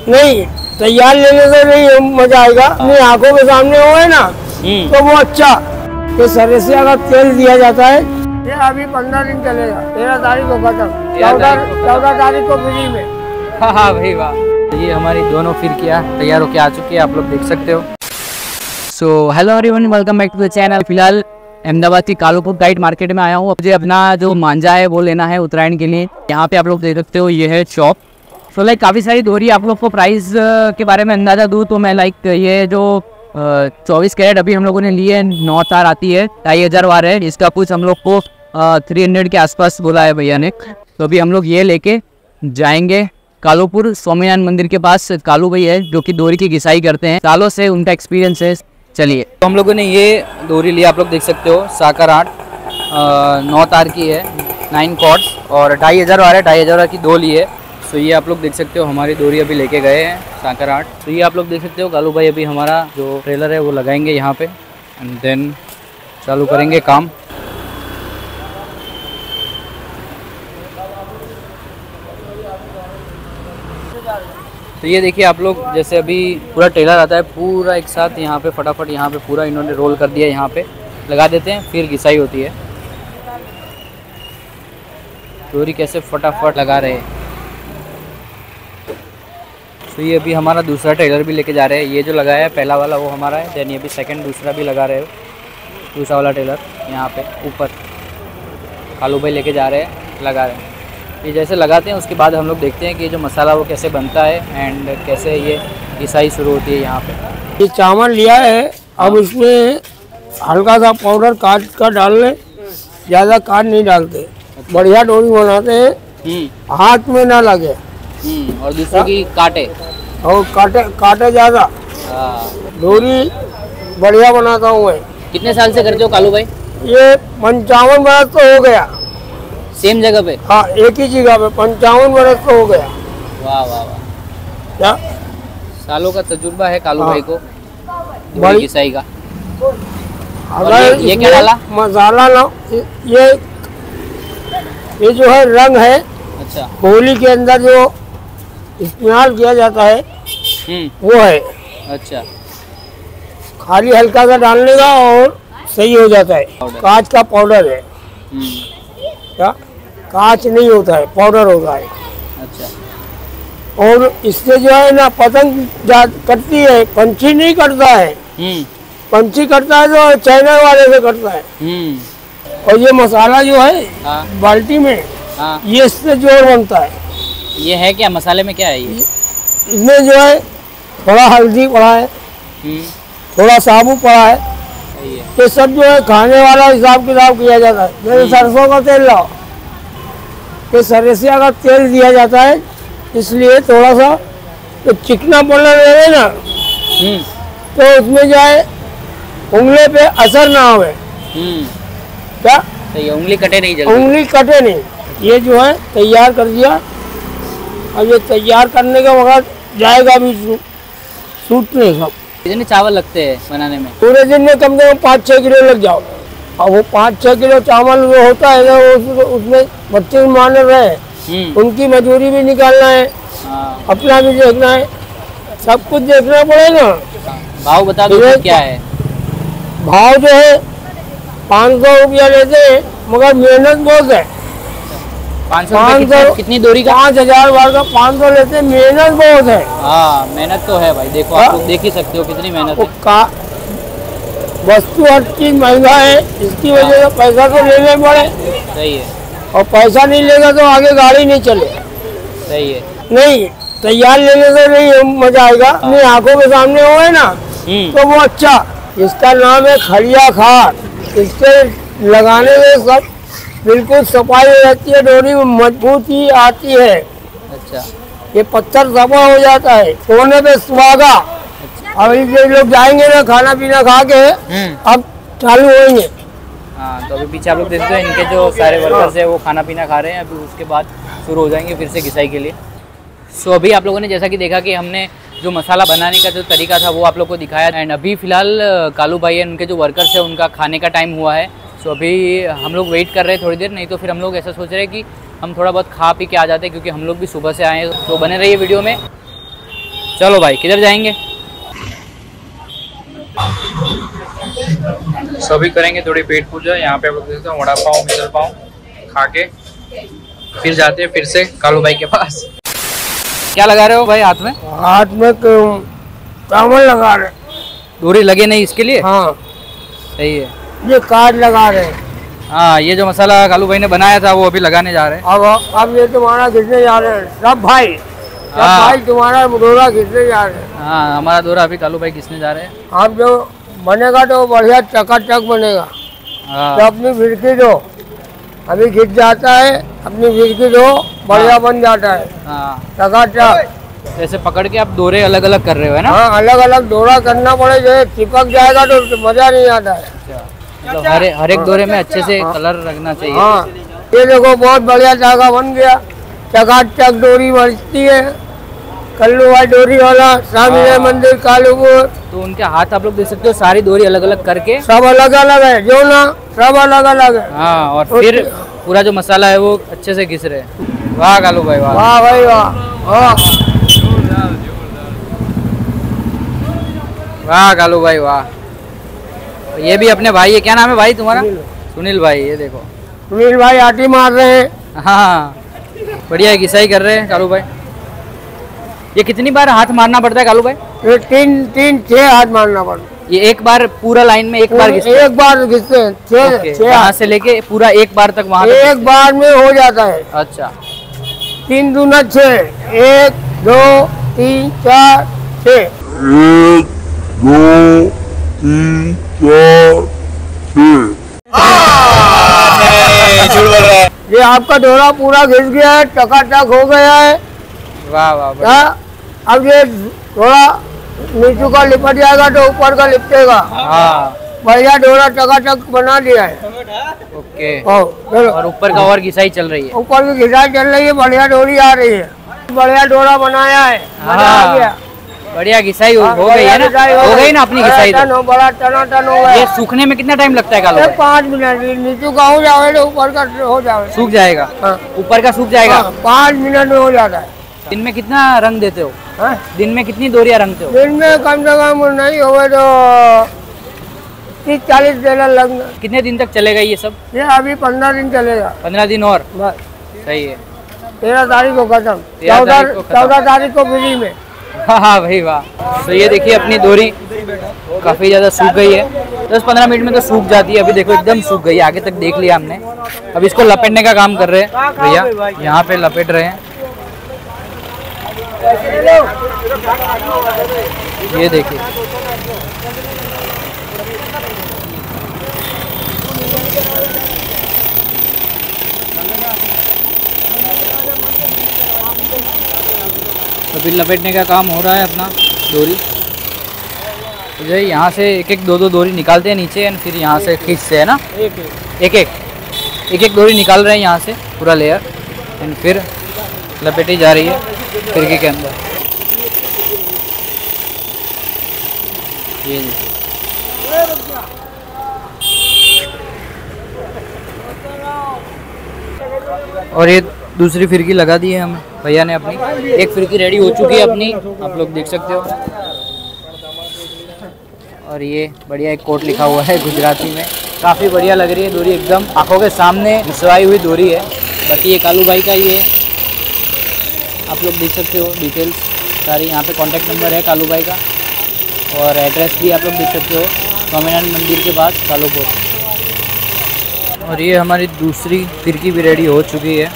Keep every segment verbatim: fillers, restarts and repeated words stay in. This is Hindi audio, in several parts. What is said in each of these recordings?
नहीं, तैयार लेने से नहीं मजा आएगा, अपनी आंखों के सामने हुए ना तो वो अच्छा। ये सरसिया का तेल दिया जाता है, ये अभी पंद्रह दिन चलेगा, तेरह तारीख को खत्म, चौदह चौदह तारीख को फ्री में। हाँ हाँ भाई वाह। ये हमारी दोनों फिरकियाँ तैयार होके आ चुकी है, आप लोग देख सकते हो। So hello everyone, welcome back to the channel. फिलहाल अहमदाबाद की कालूपुर गाइड मार्केट में आया हूँ। मुझे अपना जो मांझा है वो लेना है उत्तरायण के लिए। यहाँ पे आप लोग देख सकते हो, ये है शॉप। सो लाइक काफ़ी सारी दोहरी। आप लोग को प्राइस के बारे में अंदाज़ा दूँ तो मैं लाइक ये जो चौबीस कैरेट अभी हम लोगों ने लिए, नौ तार आती है, ढाई हज़ार वार है। इसका कुछ हम लोग को थ्री हंड्रेड के आसपास बोला है भैया ने। तो अभी हम लोग ये लेके जाएंगे कालूपुर स्वामीनारायण मंदिर के पास। कालू भाई है जो कि दोहरी की घिसाई करते हैं, सालों से उनका एक्सपीरियंस है। चलिए, तो हम लोगों ने ये दोहरी लिया, आप लोग देख सकते हो, साकर आठ, नौ तार की है, नाइन कॉर्ड्स, और ढाई हज़ार वार है, ढाई हज़ार वार की दो ली है। तो ये आप लोग देख सकते हो, हमारी दोहरी अभी लेके गए हैं साकर आठ। तो ये आप लोग देख सकते हो, कालू भाई अभी हमारा जो ट्रेलर है वो लगाएंगे यहाँ पे, एंड देन चालू करेंगे काम। तो ये देखिए आप लोग, जैसे अभी पूरा टेलर आता है, पूरा एक साथ यहाँ पे फटाफट यहाँ पे पूरा इन्होंने रोल कर दिया, यहाँ पे लगा देते हैं, फिर घिसाई होती है। दोहरी कैसे फटाफट लगा रहे हैं। तो ये अभी हमारा दूसरा टेलर भी लेके जा रहे हैं। ये जो लगाया है पहला वाला वो हमारा है, देन ये भी सेकंड दूसरा भी लगा रहे हो, दूसरा वाला टेलर यहाँ पे ऊपर कालू भाई लेके जा रहे हैं, लगा रहे हैं। ये जैसे लगाते हैं उसके बाद हम लोग देखते हैं कि जो मसाला वो कैसे बनता है एंड कैसे ये घिसाई शुरू होती है यहाँ पे। ये चावल लिया है, अब इसमें हल्का सा पाउडर काट कर डाल लें, ज़्यादा काट नहीं डालते, बढ़िया डोरी बनाते हैं, हाथ में ना लगे। और दूसरे की काटे और काटे काटे ज़्यादा, डोरी बढ़िया बनाता हूँ मैं। कितने साल से करते हो कालू भाई? ये पंचावन बरस तो हो गया। सेम जगह पे? हाँ, एक ही जगह पे पंचावन बरस तो हो गया। वाह वाह वाह, क्या सालों का तजुर्बा है कालू हाँ। भाई को बड़ी घिसाई का। अगर ये, ये क्या डाला? मसाला ना, ये ये जो है रंग है, अच्छा, होली के अंदर जो इस्तेमाल किया जाता है वो है। अच्छा, खाली हल्का सा डालने का और सही हो जाता है। कांच का पाउडर है, क्या कांच नहीं होता है, पाउडर होता है। अच्छा, और इससे जो है ना पतंग कटती है, पंछी नहीं कटता है। पंछी कटता है तो चाइना वाले से कटता है। और ये मसाला जो है हाँ। बाल्टी में, हाँ। ये इससे जोड़ बनता है। ये है क्या मसाले में, क्या है ये? इसमें जो है थोड़ा हल्दी पड़ा है, थोड़ा साबुत पड़ा है, ये सब जो है खाने वाला हिसाब किताब किया जाता है। जैसे सरसों का तेल लाओ, ये सरसिया का तेल दिया जाता है, इसलिए थोड़ा सा तो चिकना पड़ना रहे ना तो उसमें जो है उंगली पे असर ना हो। क्या सही है, उंगली कटे नहीं जल्दी। उंगली कटे नहीं। ये जो है तैयार कर दिया, अब ये तैयार करने के वक्त जाएगा भी सूटने सब। कितने चावल लगते हैं बनाने में? पूरे दिन में कम से कम पाँच छः किलो लग जाओ। और वो पाँच छः किलो चावल जो होता है ना, उस, उसमें बच्चे मान रहे, उनकी मजदूरी भी निकालना है, अपना भी देखना है, सब कुछ देखना पड़ेगा। भाव बता दो क्या है? भाव जो है पाँच सौ रुपया लेते हैं, मगर मेहनत बहुत है। पाँच सौ कितनी दोहरी का? पाँच हजार बार का पाँच सौ लेते, मेहनत बहुत है। हाँ, मेहनत तो है भाई, देखो आप लोग देख ही सकते हो कितनी मेहनत है। का वस्तु हर चीज महंगा है, इसकी वजह से पैसा तो लेने पड़े। सही है, और पैसा नहीं लेगा तो आगे गाड़ी नहीं चले। सही है, नहीं, तैयार लेने से नहीं मजा आएगा, अपनी आंखों के सामने हुए ना तो वो अच्छा। इसका नाम है खड़िया खार। इसके लगाने से सब बिल्कुल सफाई हो जाती है, डोरी में मजबूती आती है। अच्छा, ये पत्थर सफा हो जाता है, सोने पे सुहागा। अच्छा। अभी जो लोग जाएंगे ना खाना पीना खा के, अब चालू होंगे। हाँ, तो अभी पीछे आप लोग देखते हो, इनके जो सारे वर्कर्स है वो खाना पीना खा रहे हैं। अभी उसके बाद शुरू हो जाएंगे फिर से घिसाई के लिए। सो so, अभी आप लोगों ने जैसा कि देखा कि हमने जो मसाला बनाने का जो तरीका था वो आप लोग को दिखाया। एंड अभी फ़िलहाल कालू भाई है, उनके जो वर्कर्स है उनका खाने का टाइम हुआ है। सो so, अभी हम लोग वेट कर रहे हैं थोड़ी देर, नहीं तो फिर हम लोग ऐसा सोच रहे हैं कि हम थोड़ा बहुत खा पी के आ जाते हैं, क्योंकि हम लोग भी सुबह से आए हैं। तो बने रहिए वीडियो में। चलो भाई, किधर जाएंगे? सभी करेंगे थोड़ी पेट पूजा। यहाँ पे आप लोग देखते हो वड़ा पाव मिसल पाव खा के फिर जाते हैं फिर से कालू भाई के पास। क्या लगा रहे हो भाई हाथ में? हाथ में चावल लगा रहे। डोरी लगे नहीं इसके लिए? हाँ सही है। ये कार्ड लगा रहे। हाँ, ये जो मसाला कालू भाई ने बनाया था वो अभी लगाने जा रहे हैं। अब अब ये तुम्हारा खींचने जा रहे हैं सब भाई, सब हाँ। भाई तुम्हारा डोरा खींचने जा रहे हैं। हाँ, हमारा डोरा अभी कालू भाई खींचने जा रहे हैं। अब जो बनेगा तो बढ़िया चकाचक बनेगा। हाँ। तो अपनी फिरकी दो, अभी खींच जाता है, अपनी फिरकी दो बढ़िया बन जाता है हाँ, चकाचक। जैसे पकड़ के आप डोरे अलग अलग कर रहे हो है ना? हाँ, अलग अलग डोरा करना पड़े, जो चिपक जाएगा तो मजा नहीं आता है। मतलब हर हर एक डोरे में अच्छे से कलर रखना चाहिए। हाँ, ये देखो बहुत बढ़िया धागा बन गया, चकाचक डोरी बनती है। कल्लू भाई डोरी वाला, स्वामी हाँ। मंदिर कालूपुर। तो उनके हाथ आप लोग देख सकते हो, सारी डोरी अलग अलग करके। सब अलग अलग है जो ना, सब अलग अलग है। हाँ, और फिर पूरा जो मसाला है वो अच्छे से घिस रहे हैं। वाह कालू भाई वाह। वाह भाई वाह। हाँ वाह कालू भाई वाह। ये भी अपने भाई है, क्या नाम है भाई तुम्हारा? सुनील भाई। ये देखो सुनील भाई आटी मार रहे हैं। हाँ, बढ़िया घिसाई कर रहे हैं कालू भाई। ये कितनी बार हाथ मारना पड़ता है कालू भाई? ये तीन तीन छह हाथ मारना पड़ता है। ये एक बार पूरा लाइन में एक बार घिसते हैं? एक बार घिसते हैं, छह ओके, छह यहाँ हाथ से लेके पूरा एक बार तक वहाँ तक? एक बार में हो जाता है। अच्छा, तीन दूना छह, एक दो तीन चार छह। एक दो तीन चार छः। ये आपका डोरा पूरा घिस गया है, चकाचक हो गया है। वाह वाह वाह। क्या? अब ये थोड़ा नीचू का लिपट जाएगा तो ऊपर का लिपटेगा। हाँ, बढ़िया डोरा चकाचक बना दिया है। ओके। ओ, चलो। और ऊपर का और घिसाई चल रही है? ऊपर की घिसाई चल रही है, बढ़िया डोरी आ रही है। बढ़िया डोरा बनाया है, मजा आ हाँ, गया। बढ़िया घिसाई हो, हो गई है ना? हो गई ना अपनी घिसाई? टन हो, बड़ा टना टन हो गया। ये सूखने में कितना टाइम लगता है कालू भाई? पाँच मिनट नीचू का हो जाए तो ऊपर का हो जाए। सूख जाएगा? हाँ। ऊपर का सूख जाएगा? हाँ, पाँच मिनट में हो जाता है। दिन में कितना रंग देते हो? हाँ? दिन में कितनी डोरियां रंगते हो? दिन में कम से कम नहीं होगा तो तीस चालीस टेलर लगना। कितने दिन तक चलेगा ये सब? ये अभी पंद्रह दिन चलेगा पंद्रह दिन और? बस। सही है। तेरह तारीख को खत्म, तेरह चौदह तारीख को खत्म। चौदह तारीख को फ्री में। हाँ हाँ भाई वाह। तो ये देखिए अपनी डोरी काफी ज्यादा सूख गई है। दस पंद्रह मिनट में तो सूख जाती है। अभी देखो एकदम सूख गई है, आगे तक देख लिया हमने। अब इसको लपेटने का काम कर रहे हैं भैया, यहाँ पे लपेट रहे हैं। ये देखिए अभी लपेटने का काम हो रहा है अपना डोरी। तो जो है यहाँ से एक एक दो दो डोरी निकालते हैं नीचे, एंड फिर यहाँ से खींचते हैं ना, एक एक एक एक एक डोरी निकाल रहे हैं यहाँ से पूरा लेयर, एंड फिर लपेटी जा रही है फिरकी के अंदर। ये और ये दूसरी फिरकी लगा दी है हमें भैया ने अपनी। एक फिरकी रेडी हो चुकी है अपनी, आप लोग देख सकते हो। और ये बढ़िया एक कोट लिखा हुआ है गुजराती में, काफ़ी बढ़िया लग रही है डोरी, एकदम आंखों के सामने घिसवाई हुई डोरी है। बाकी ये कालू भाई का ये आप लोग देख सकते हो डिटेल्स सारी। यहाँ पे कांटेक्ट नंबर है कालू भाई का, और एड्रेस भी आप लोग देख सकते हो, स्वामीनारायण मंदिर के पास कालूपुर। और ये हमारी दूसरी फिरकी भी रेडी हो चुकी है।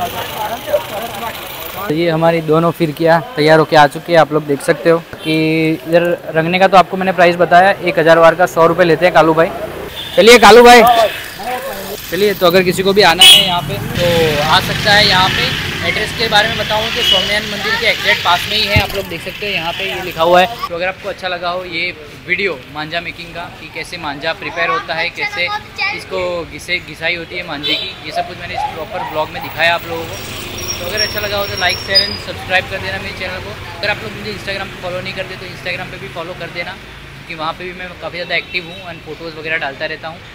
तो ये हमारी दोनों फिरकियाँ तैयार होके आ चुकी है, आप लोग देख सकते हो कि इधर रंगने का तो आपको मैंने प्राइस बताया, एक हज़ार वार का सौ रुपये लेते हैं कालू भाई। चलिए कालू भाई, चलिए। तो अगर किसी को भी आना है यहाँ पे तो आ सकता है। यहाँ पे एड्रेस के बारे में बताऊँ तो स्वामीनारायण मंदिर के एग्जैक्ट पास में ही है, आप लोग देख सकते हो यहाँ पे ये लिखा हुआ है। तो अगर आपको अच्छा लगा हो ये वीडियो मांझा मेकिंग का, कि कैसे मांझा प्रिपेयर होता है, कैसे इसको घिसे घिसाई होती है मांझे की, ये सब कुछ मैंने इस प्रॉपर ब्लॉग में दिखाया आप लोगों को। तो अगर अच्छा लगा हो तो लाइक शेयर एंड सब्सक्राइब कर देना मेरे चैनल को। अगर आप लोग मुझे इंस्टाग्राम पे फॉलो नहीं करते तो इंस्टाग्राम पे भी फॉलो कर देना, क्योंकि वहाँ पे भी मैं काफ़ी ज़्यादा एक्टिव हूँ एंड फोटोज़ वगैरह डालता रहता हूँ।